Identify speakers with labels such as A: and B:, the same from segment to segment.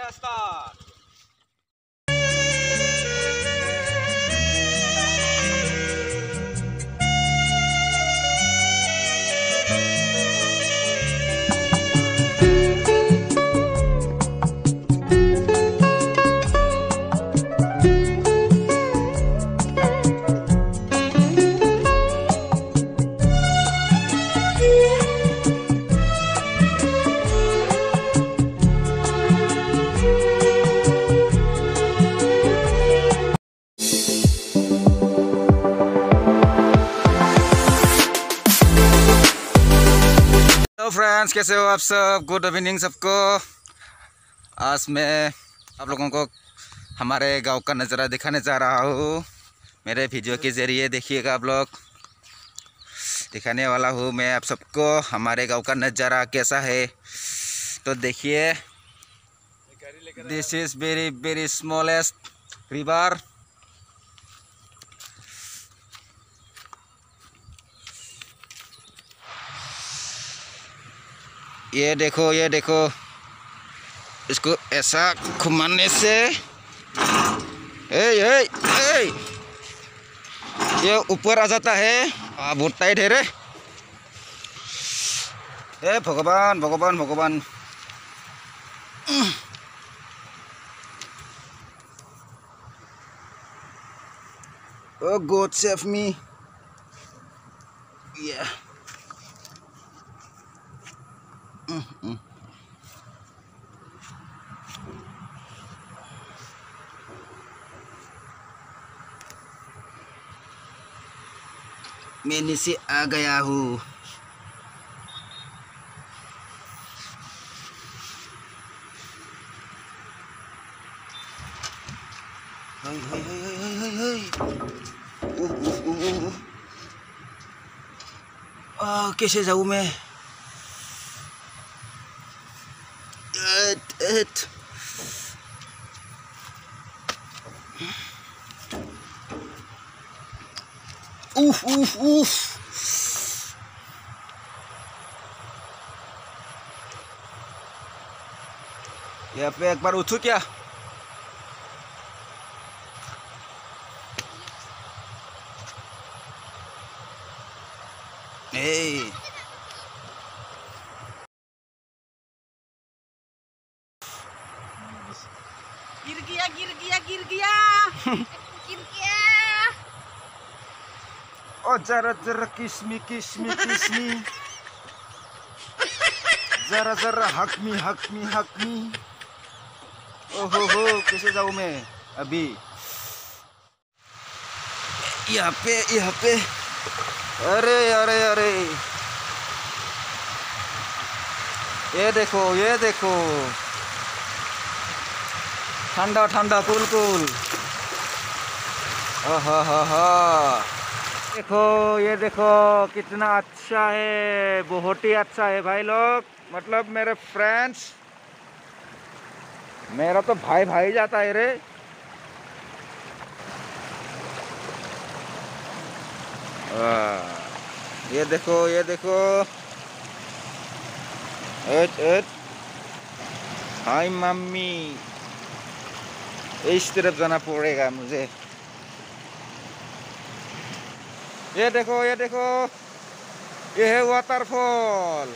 A: start. Friends, कैसे हो आप सब? गुड इवनिंग सबको। आज मैं आप लोगों को हमारे गांव का नज़ारा दिखाने जा रहा हूँ। मेरे वीडियो के ज़रिए देखिएगा, आप लोग दिखाने वाला हूँ मैं आप सबको हमारे गांव का नज़ारा कैसा है। तो देखिए, this is very very smallest river. ये देखो, ये देखो, इसको ऐसा घुमाने से ये ऊपर आ जाता है। बहुत टाइट है रे। हे भगवान भगवान भगवान। Oh God, save me. Yeah. मैं नीचे आ गया हूँ। कैसे जाऊँ मैं? उफ उफ उफ। यहाँ पे एक बार उठूं क्या?
B: गिर गया गिर गया गिर गया गिर गया।
A: ओ जरा जरा किस्मी किस्मी किस्मी, जरा जरा हकमी हकमी हकमी। ओहो हो, कैसे जाऊँ मैं अभी? यहाँ पे अरे अरे अरे, ये देखो, ये देखो, ठंडा ठंडा कूल कूल। देखो, ये देखो कितना अच्छा है, बहुत ही अच्छा है भाई लोग। मतलब मेरे फ्रेंड्स, मेरा तो भाई भाई जाता है रे। ये देखो, ये देखो। हाय मम्मी, इस तरफ जाना पड़ेगा मुझे। ये देखो, ये देखो, ये है वाटरफॉल।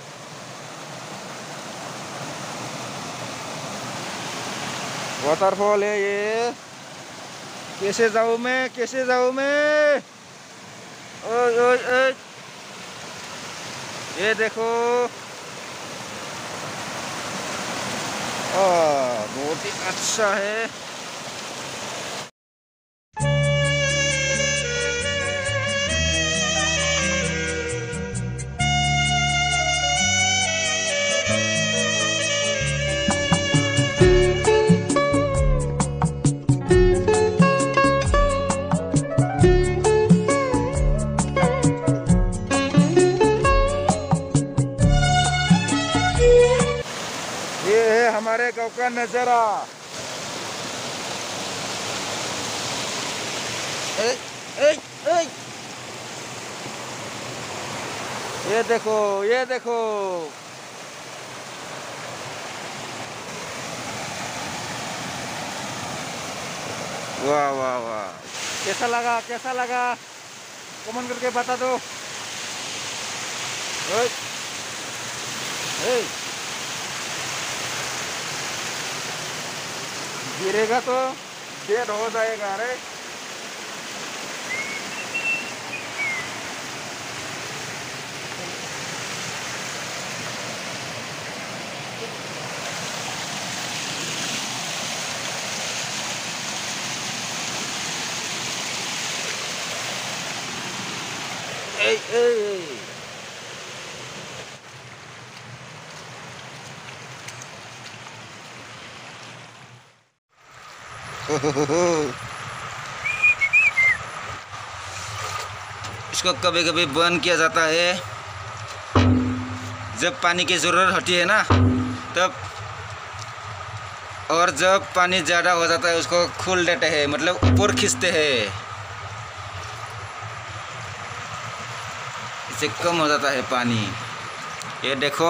A: वाटरफॉल है ये। कैसे जाऊँ मैं, कैसे जाऊँ मैं? ओए ओए ओए, ये देखो। बहुत ही अच्छा है। हमारे गांव का नजारा। ये देखो, ये देखो। वाह वाह वाह, कैसा लगा कमेंट करके बता दो। ओए, ओए, गिरेगा तो डेड हो जाएगा रे। ए, ए, ए। इसको कभी कभी बंद किया जाता है जब पानी की ज़रूरत होती है ना तब, और जब पानी ज़्यादा हो जाता है उसको खोल देते हैं, मतलब ऊपर खींचते हैं, इससे कम हो जाता है पानी। ये देखो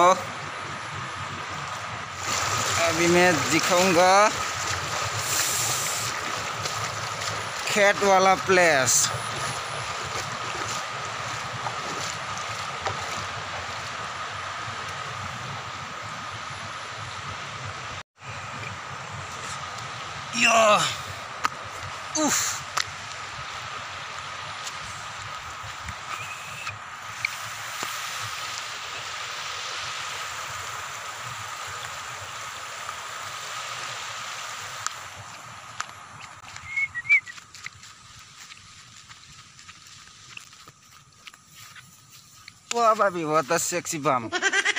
A: अभी मैं दिखाऊंगा खेत वाला प्लेस। यो उफ, वाह भाभी, what a sexy bum।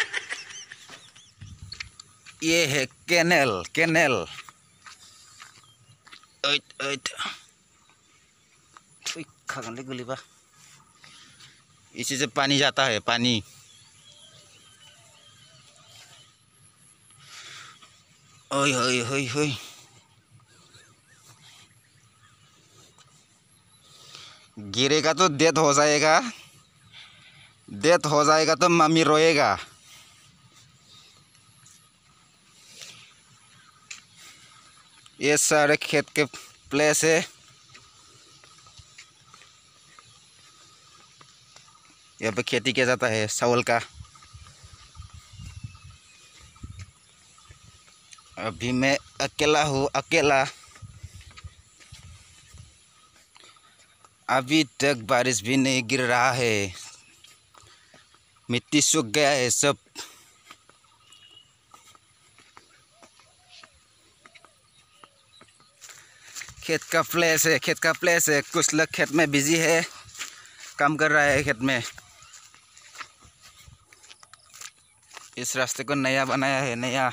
A: ये है कैनल। इसी से पानी जाता है, पानी। ओए होए होए होए, गिरेगा तो डेथ हो जाएगा, डेथ हो जाएगा तो मम्मी रोएगा। ये सारे खेत के प्लेस है, यहाँ पे खेती किया जाता है चावल का। अभी मैं अकेला हूँ, अकेला। अभी तक बारिश भी नहीं गिर रहा है, मिट्टी सूख गया है सब। खेत का प्लेस है। कुछ लोग खेत में बिजी है, काम कर रहा है खेत में। इस रास्ते को नया बनाया है, नया,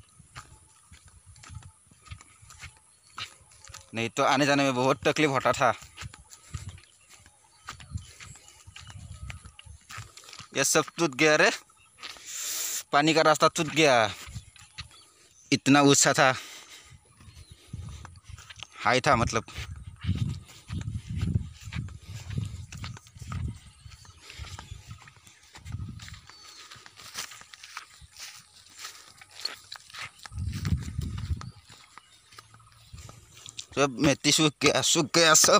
A: नहीं तो आने जाने में बहुत तकलीफ होता था। ये सब टूट गया रे, पानी का रास्ता टूट गया। इतना ऊंचा था, हाई था मतलब। सब मिट्टी सूख गया सब।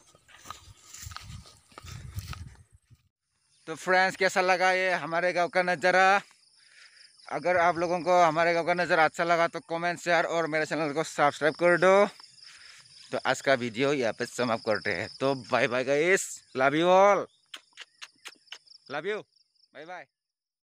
A: तो फ्रेंड्स, कैसा लगा ये हमारे गांव का नज़ारा? अगर आप लोगों को हमारे गांव का नज़ारा अच्छा लगा तो कमेंट, शेयर और मेरे चैनल को सब्सक्राइब कर दो। तो आज का वीडियो यहाँ पे समाप्त करते हैं। तो bye bye guys, love you all, love you, bye bye.